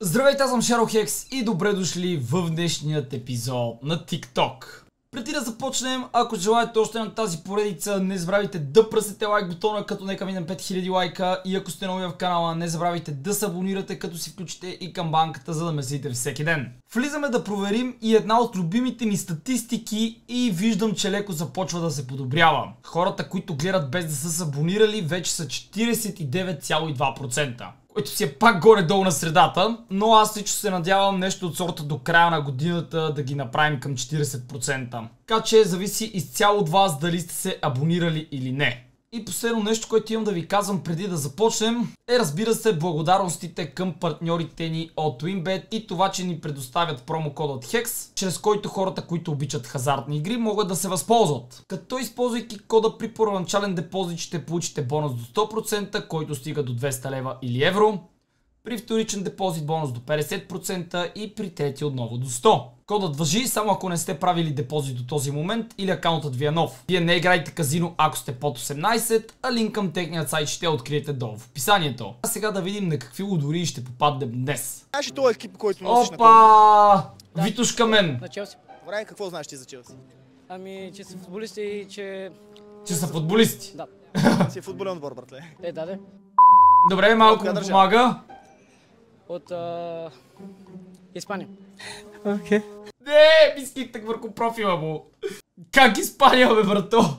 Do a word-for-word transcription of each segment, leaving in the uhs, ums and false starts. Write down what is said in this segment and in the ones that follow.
Здравейте, аз съм Шерохекс и добре дошли в днешният епизод на TikTok. Преди да започнем, ако желаете още на тази поредица, не забравяйте да пръснете лайк бутона, като нека минем пет хиляди лайка, и ако сте нови в канала, не забравяйте да се абонирате, като си включите и камбанката, за да ме следите всеки ден. Влизаме да проверим и една от любимите ни статистики и виждам, че леко започва да се подобрява. Хората, които гледат без да са се абонирали, вече са четиридесет и девет цяло и две процента. Което си е пак горе-долу на средата, но аз лично се надявам нещо от сорта до края на годината да ги направим към четиридесет процента. Така че зависи изцяло от вас дали сте се абонирали или не. И последно нещо, което имам да ви казвам преди да започнем, е, разбира се, благодарностите към партньорите ни от WinBet и това, че ни предоставят промокодът HEX, чрез който хората, които обичат хазартни игри, могат да се възползват. Като използвайки кода при първоначален депозит ще получите бонус до сто процента, който стига до двеста лева или евро. При вторичен депозит бонус до петдесет процента и при трети отново до сто. Кодът важи само ако не сте правили депозит до този момент или акаунтът ви е нов. Вие не играете казино, ако сте под осемнайсет, а линк към техният сайт ще откриете долу в описанието. А сега да видим на какви лудори ще попаднем днес. Знаеш ли този екип, който носиш на Опа! Да. Витушка мен! На Челси. Добре, какво знаеш ти за Челси? Ами, че са футболисти и че... Че са футболисти? Да. Си е футболен отбор, братле. Е, да, да. Добре, малко му помага. От... А... Испания. Окей. Okay. Не, мислих върху профила му. Как Испания, бе, брато?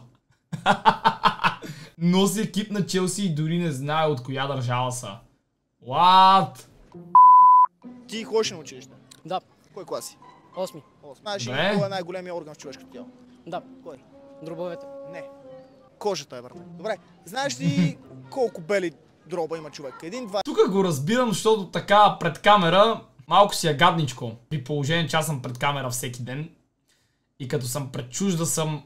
Носи екип на Челси и дори не знае от коя държава са. What? Ти ходиш на училище? Да. Кой клас си? Осми. Осми. Знаеш ли кой е най-големия орган в човешкото тяло? Да. Кой? Дробовете. Не. Кожата е, брате. Добре. Знаеш ли колко бели дроба има човек? Един, два... Тук го разбирам, защото така пред камера малко си е гадничко. При положение, че аз съм пред камера всеки ден. И като съм пред чужда съм...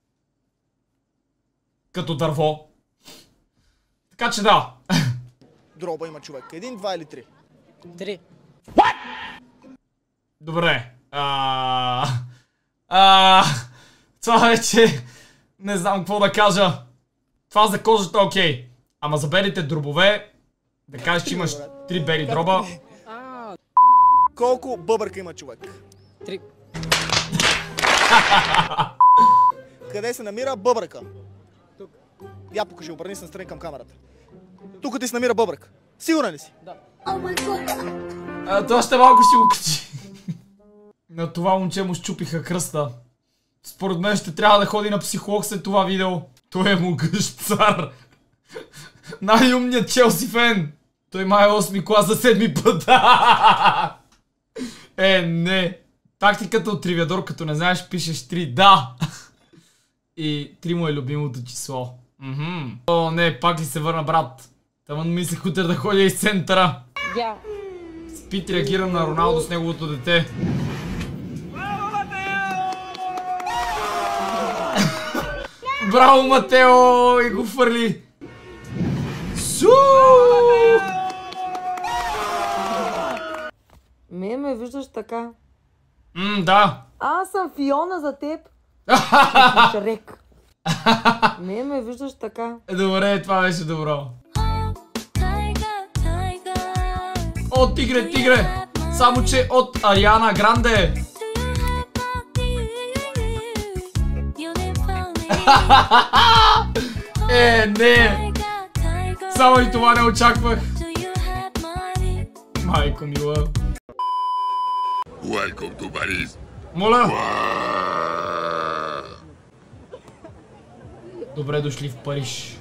като дърво. Така че да. Дроба има човек. Един, два или три? Три. What? Добре. А... А... Това вече... не знам какво да кажа. Това за кожата окей. Okay. Ама за белите дробове... да кажеш, че имаш три бели дроба... Колко бъбърка има човек? Три. Къде се намира бъбърка? Тук. Я покажи, обърни се настрани към камерата. Тук ти се намира бъбърка. Сигурен ли си? Да. А, това ще малко си го качи. На това момче му щупиха кръста. Според мен ще трябва да ходи на психолог след това видео. Той е могъщ цар. Най-умният Челси фен. Той май е осми клас за седми път. Е, не. Тактиката от Тривиадор, като не знаеш, пишеш три. Да. И три му е любимото число. Мхм. О, не, пак ли се върна, брат? Таман мислех утре да ходя из центъра. Yeah. Спит реагира на Роналдо с неговото дете. Браво, Матео! И го фърли. Су! Ме ме виждаш така. Мм, да. Аз съм Фиона за теб. Шрек. Ме ме виждаш така. Добре, това беше добро. О, тигре, тигре! Само че от Ариана Гранде. Е, не! Само и това не очаквах. Майко мила. Welcome to Paris. Моля! Добре дошли в Париж.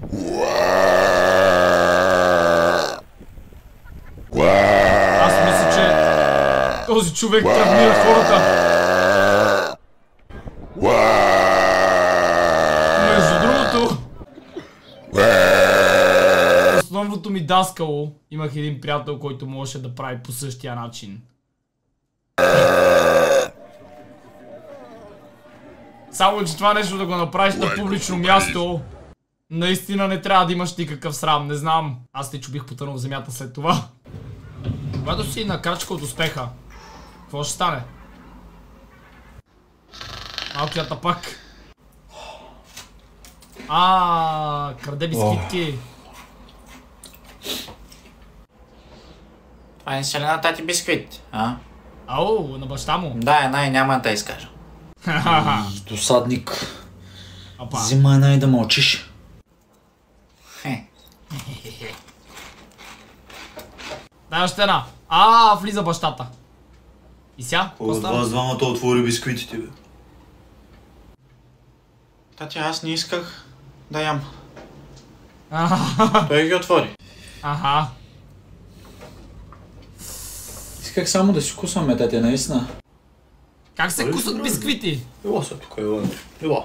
Аз мисля, че този човек травмира хората. Между другото, основното ми даскало, имах един приятел, който можеше да прави по същия начин. Само че това нещо да го направиш на публично място, наистина не трябва да имаш никакъв срам, не знам. Аз те чубих потънал в земята след това. Когато си на крачка от успеха, какво ще стане? Малкият тапак. А, краде бисквитки. Това е селена на тати бисквит, а? Ау, на баща му. Да, най няма да те изкажа. Досадник. Апа. Взимай най да мълчиш. Хе. Дай още една. А, влиза бащата. И сега? Кой от вас двамата отвори бисквитите, бе? Тати, аз не исках да ям. Аха. Той ги отвори. Аха. Исках само да си кусваме, тати, наистина. Как се кусат бисквити? Ела са тук, ела. Ела.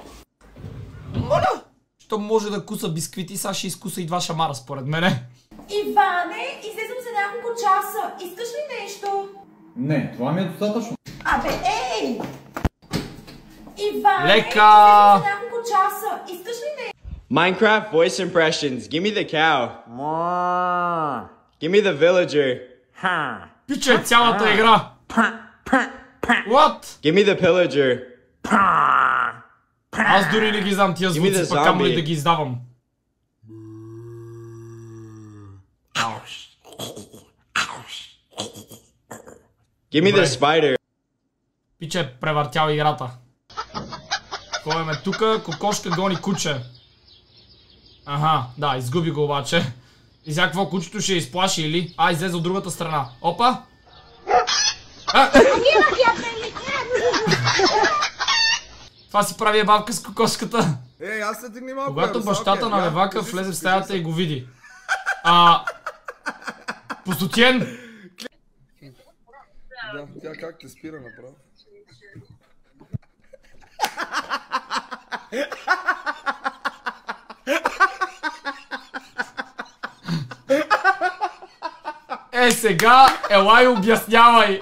Що може да куса бисквити, сега ще изкуса и два шамара, според мене. Иване, излизам за няколко часа. Искаш ли нещо? Не, това ми е достатъчно. Абе, ей! Иване, Лека! излизам за няколко часа. Искаш ли нещо? Minecraft voice impressions. Give me the cow. Give me the villager. Пиче, цялата игра. What? Give me the pillager. Аз дори не ги знам тия Give me звуци, the пък камо ли zombie. да ги издавам. Give me the Добре. spider. Пиче, превъртял играта. Кой ме тука? Кокошка гони куче. Аха, да, изгуби го обаче. И сега какво, кучето ще изплаши или? А, излезе от другата страна. Опа! А! Това си прави ебавка с кокошката. Ей, аз се дигни малко. Когато бе, бащата окей, на я, левака кажи влезе в си, стаята кажи и го види. А... Пустотиен! си. Да, тя как те спира направо? Е, сега, елай обяснявай!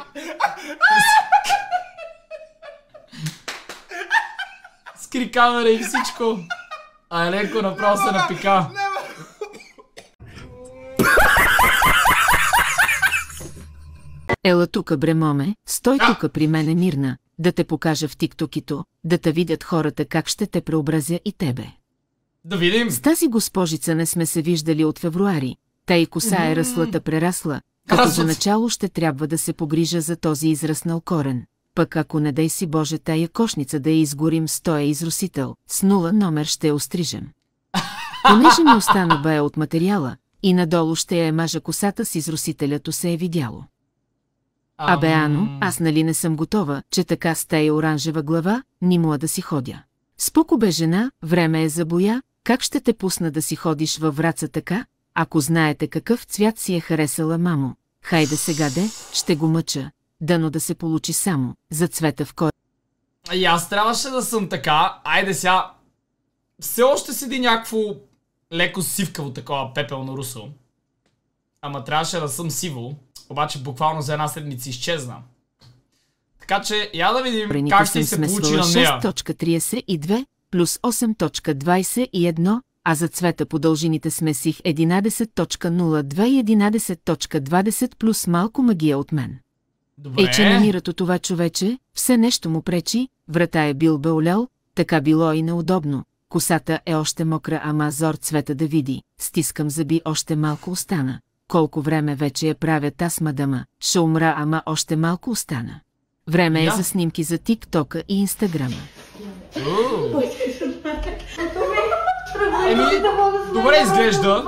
Скри камера и всичко. А Еленко направо се напика. Ела тука, бре, моме, стой А! тука при мене мирна, да те покажа в тиктокито, да те видят хората как ще те преобразя и тебе. Да видим. С тази госпожица не сме се виждали от февруари, та и коса е ръслата прерасла, като Разлата. за начало ще трябва да се погрижа за този израснал корен. Пък ако не дай си Боже тая кошница да я изгорим с тоя изросител, с нула номер ще я острижем. Понеже ми остана бая от материала, и надолу ще я мажа косата с изросителято се е видяло. Абе, Ано, аз нали не съм готова, че така с тая оранжева глава, ни мога да си ходя. Споко бе, жена, време е за боя, как ще те пусна да си ходиш във Враца така, ако знаете какъв цвят си е харесала мамо. Хайде сега де, ще го мъча, дано да се получи само, за цвета в кой. И аз трябваше да съм така. Айде сега. Все още седи някакво леко сивкаво такова пепелно русо. Ама трябваше да съм сиво. Обаче буквално за една седмица изчезна. Така че, я да видим как ще се получи на нея. шест точка тридесет и две плюс осем точка двадесет и едно, а за цвета по дължините смесих единадесет точка нула две и единадесет точка двадесет плюс малко магия от мен. Добре. Е, че намирато това човече, все нещо му пречи, врата е бил бе олял, така било и неудобно. Косата е още мокра, ама зор цвета да види, стискам зъби, още малко остана. Колко време вече я правят аз, мадама, ще умра, ама още малко остана. Време е Да. за снимки за тиктока и инстаграма. Уу. Еми, добре изглежда.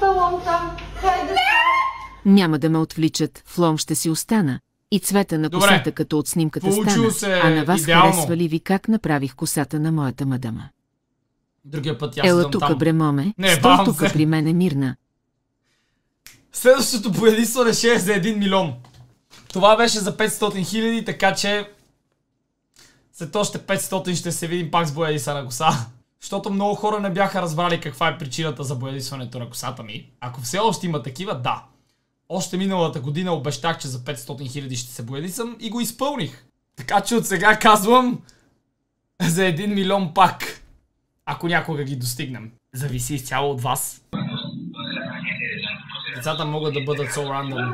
Няма да ме отвличат, флом ще си остана. И цвета на Добре. косата като от снимката Получило стана. се А на вас идеално. харесва ли ви как направих косата на моята мадама? Другия път аз Ела съм тука, там. бре, моме, Не, стой бавам тука се. при мене мирна. Следващото боядисване ще е за един милион. Това беше за петстотин хиляди, така че след още петстотин ще се видим пак с боядиса на коса. Защото много хора не бяха разбрали каква е причината за боядисването на косата ми. Ако все още има такива, да. Още миналата година обещах, че за петстотин хиляди ще се боядисам и го изпълних. Така че от сега казвам за един милион пак. Ако някога ги достигнем. Зависи изцяло от вас. Децата могат да бъдат so random.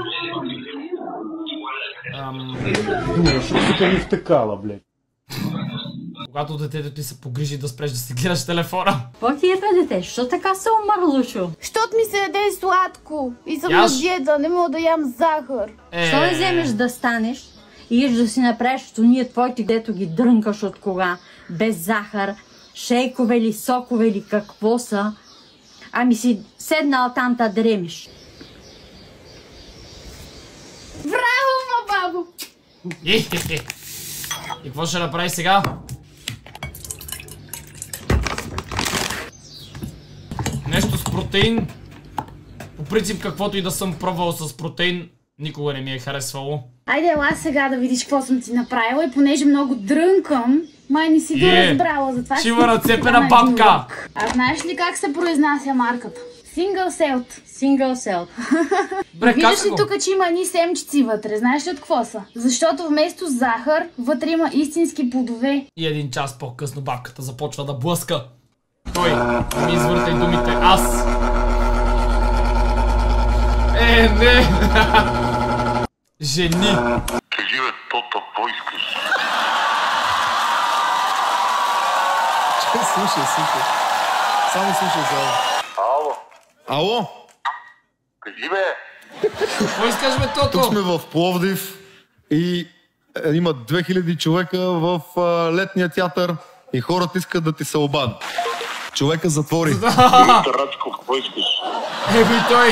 Ам... Дура, що се ни втъкала, блядь? Когато детето ти се погрижи да спреш да си гледаш телефона. Какво ти е това дете? Що така се умърлушо? Щото ми се яде сладко и съм Яш. на диета, не мога да ям захар. Е... Що не вземеш да станеш и еш да си направиш, що ние твоите, дето ги дрънкаш от кога, без захар, шейкове или сокове или какво са, ами си седнал там да дремиш. Браво, ма, бабо! И какво ще направи сега? Нещо с протеин. По принцип, каквото и да съм пробвал с протеин, никога не ми е харесвало. Айде, ела сега да видиш какво съм ти направила и понеже много дрънкам, май не си го Е, разбрала, затова ще има нацепена бабка. А знаеш ли как се произнася марката? Single Celled. Single cell. Бре, Виждаш как ли го? тук, че има едни семчици вътре? Знаеш ли от какво са? Защото вместо захар, вътре има истински плодове. И един час по-късно бабката започва да блъска. Той ми извъртай думите. Аз. Е, не. Жени. Кажи бе, Тото, какво искаш? Слушай, слушай. Само слушай сега. Ало, Ало, кажи бе. Какво искаш, бе, Тото? тук сме в Пловдив и е, има две хиляди човека в а, летния театър и хората искат да ти се обадят. Човека затвори. Рачко, какво искаш? Ето и той.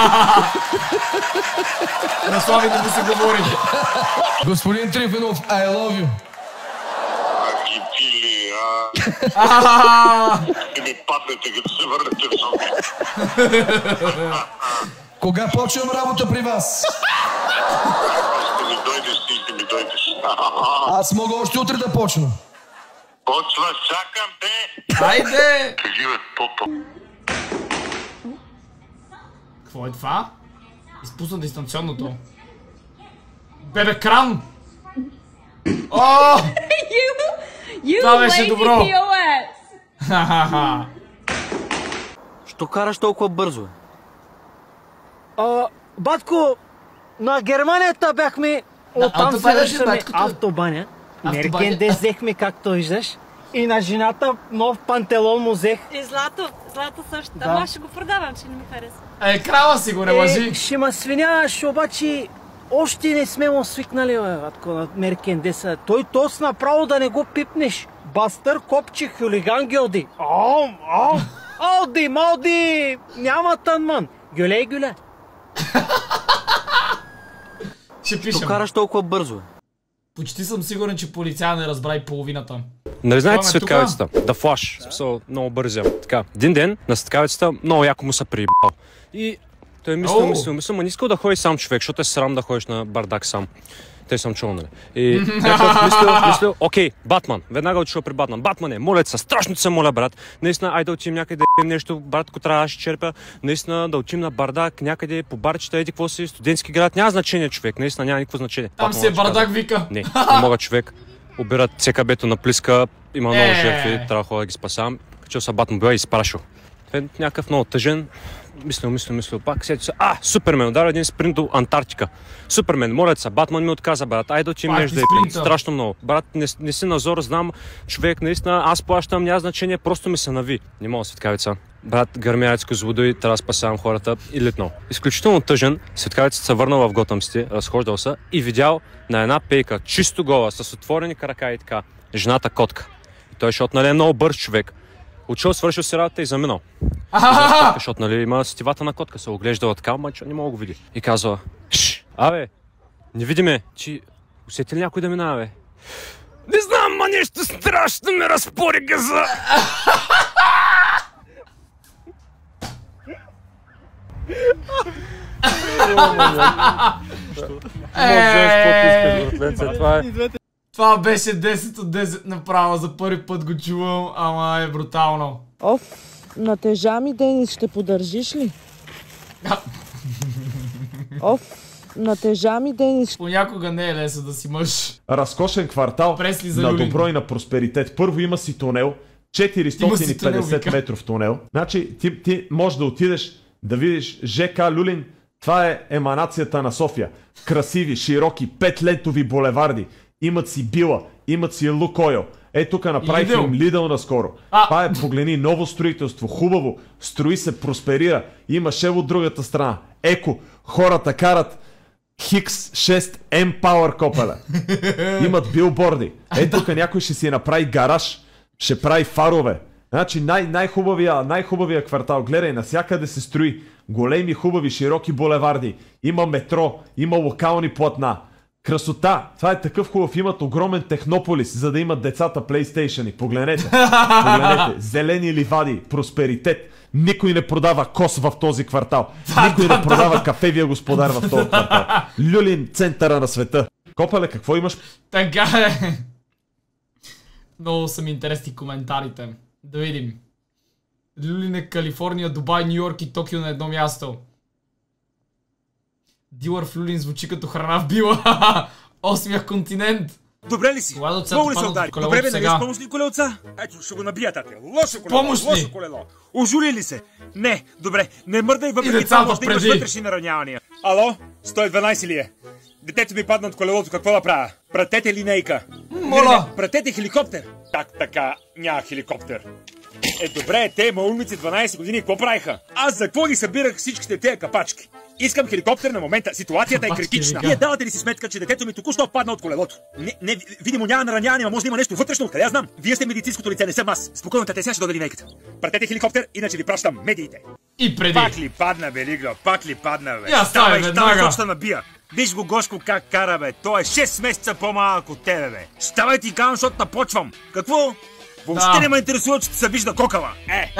На Слави да му се говори. Господин Трифонов, I love you. А ги пили, а... А-ха-ха. Ще ми паднете, като се върнете в София. Кога почвам работа при вас? Ще ми дойдеш, ти ще ми дойдеш. Аз мога още утре да почна. Почва, чакам те. Хайде. Кажи бе, Тото. Какво е това? Изпусна дистанционното. Бебе кран! О! Това беше добро! Ха-ха-ха! Що караш толкова бързо? А, батко, на Германията бяхме, оттам се връщаме автобаня. Меркенде взехме, както виждаш. И на жената нов пантелон му взех. И злато, злато също. Да. Ама ще го продавам, че не ми харесва. Е, крава си го, не лъжи. Е, ще ма свиняваш, обаче още не сме му свикнали, бе, батко, на Меркендеса. Той тос направо да не го пипнеш. Бастър, копче, хулиган, гьоди. Ом, ом, ауди, мауди, няма тънман. Гюле, гюле. Ще пишем. Що караш толкова бързо? Почти съм сигурен, че полицая не разбра и половината. Нали знаете Това ме светкавицата? Да флаш. В смисъл, много бързя. Така, един ден на светкавицата много яко му се приебал. И той мислил, Оу. мислил, мислил, ма не искал да ходи сам човек, защото е срам да ходиш на бардак сам. Те съм чул, нали? И някакъв мислил, мислил, окей, Батман. Веднага отишъл при Батман. Батмане, моля се, страшно се моля, брат. Наистина, айде да отидем някъде да ем нещо, брат, ако трябва да ще черпя. Наистина, да отидем на бардак, някъде по барчета, еди какво си, студентски град. Няма значение, човек. Наистина, няма никакво значение. Там Батман си е ще бардак, каза, вика. Не, не мога, човек. Обират ЦКБ-то на Плиска, има много Е. жертви, трябва да ходя да ги спасавам. Качил са Батмобила и изпрашил. Е някакъв много тъжен. Мислил, мислил, мислил, пак сетил се. А, Супермен, ударил един спринт до Антарктика. Супермен, моля се, Батман ми отказа, брат. Айде да отидем Пак нещо и да е спринта. страшно много. Брат, не, не си назор, знам, човек, наистина, аз плащам, няма значение, просто ми се нави. Не мога светкавица. Брат, гърмяец козлодой, трябва да спасявам хората и летно. Изключително тъжен, светкавицата се върнал в Готъм Сити, разхождал се и видял на една пейка, чисто гола, с отворени крака и така, жената котка. И той, защото нали е много бърз човек, учил, свършил си работа и заминал. Ахахаха! Защото нали има сетивата на котка, се оглеждала така, обаче не мога да го види. И казва, шш, абе, не види ме, че усети ли някой да минава, бе? Не знам, ма нещо страшно ме разпори газа. Това беше десет от десет направо, за първи път го чувам, ама е брутално. Оф, на тежа ми, Денис, ще подържиш ли? Оф, на тежа ми, Денис. Понякога не е лесно да си мъж. Разкошен квартал Пресли за на Люлин. добро и на просперитет. Първо има си тунел, четиристотин и петдесет метров тунел. Значи ти, ти можеш да отидеш да видиш ЖК Люлин. Това е еманацията на София. Красиви, широки, петлентови булеварди. Имат си Била, имат си Лукойл. Ей, тук направиха Lidl. им Lidl наскоро. А. Това е, погледни, ново строителство, хубаво, строи се, просперира. Има шев от другата страна. Еко, хората карат Хикс шест М Power копеле. Имат билборди. Ей, тук някой ще си направи гараж, ще прави фарове. Значи най- най-хубавия, най-хубавия квартал, гледай, навсякъде се строи. Големи, хубави, широки булеварди. Има метро, има локални платна. Красота! Това е такъв хубав, имат огромен технополис, за да имат децата PlayStation-и. Погледнете, погледнете, зелени ливади, просперитет. Никой не продава кос в този квартал. Никой не продава кафевия господар в този квартал. Люлин, центъра на света. Копеле, какво имаш? Така е. Много са ми интересни коментарите. Да видим. Люлин е Калифорния, Дубай, Нью Йорк и Токио на едно място. Дилър в Люлин звучи като храна в била. Осмия континент. Добре ли си? Много ли се удари? Добре бе, нали с помощни колелца? Ето, ще го набия, тате. Лошо колело, Помощни. лошо колело. Ожули ли се? Не, добре, не мърдай, въпреки това може да имаш вътрешни наранявания. Ало? сто и дванайсет ли е? Детето ми падна от колелото, какво да правя? Пратете линейка. Моля! Не, не, пратете хеликоптер. Как така няма хеликоптер? Е, добре, те малумици дванайсет години, какво правиха? Аз за какво ги събирах всичките тези капачки? Искам хеликоптер на момента, ситуацията е критична. Вие давате ли си сметка, че детето ми току-що падна от колелото? Не, не, видимо няма нараняване, може да има нещо вътрешно, откъде я знам? Вие сте медицинското лице, не съм аз. Спокойно, тате, сега ще дойде линейката. Пратете хеликоптер, иначе ви пращам медиите. И преди. Пак ли падна, бе, Лигло, пак ли падна, бе? Я ставай, веднага. Ставай, набия. Виж го Гошко как кара, бе. Той е шест месеца по-малък от тебе, бе. Ставай ти казвам, защото напочвам. Какво? Въобще Да. не ме интересува, че ти се вижда кокава. Е,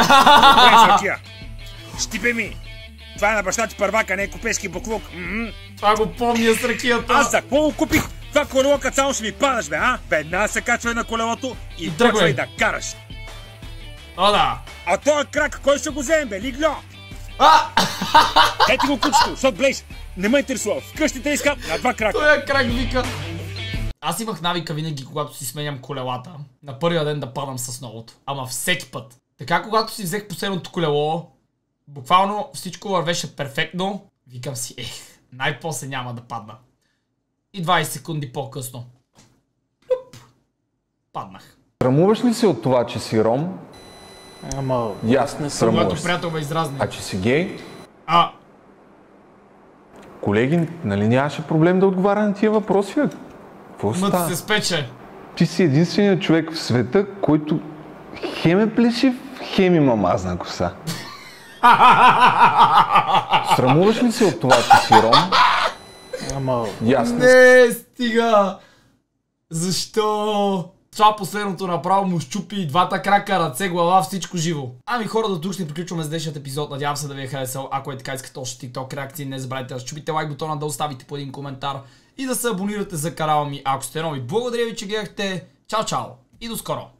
щипе ми. Това е на баща ти първака, не е купешки буклук. М-м. Това го помня с ракията. Аз за какво го купих? Това колело, като само ще ми падаш, бе, а? Веднага се качвай на колелото и тръгвай. почвай да караш. О, да. А този крак, кой ще го вземе, бе, Лигло? А! Ето го кучето, защото блейш. Не ме интересува. Вкъщи те искам на два крака. Той е крак вика. Аз имах навика винаги, когато си сменям колелата, на първия ден да падам с новото. Ама всеки път. Така, когато си взех последното колело, буквално всичко вървеше перфектно. Викам си, ех, най-после няма да падна. И двайсет секунди по-късно. Люп. Паднах. Срамуваш ли се от това, че си ром? Ама... Ясно, срамуваш. Когато приятел ме изразни. А че си гей? А... Колеги, нали нямаше проблем да отговаря на тия въпроси, бе? Какво Мът става? се спече. Ти си единственият човек в света, който хем е плешив, хем има мазна коса. Срамуваш ли се от това, че си ром? Ама... Ясно. Не, стига! Защо? Това последното направо му щупи двата крака, ръце, глава, всичко живо. Ами хора, до тук ще приключваме с днешният епизод. Надявам се да ви е харесал. Ако е така, искате още TikTok реакции, не забравяйте да щупите лайк бутона, да оставите по един коментар и да се абонирате за канала ми, ако сте нови. Благодаря ви, че гледахте. Чао, чао и до скоро!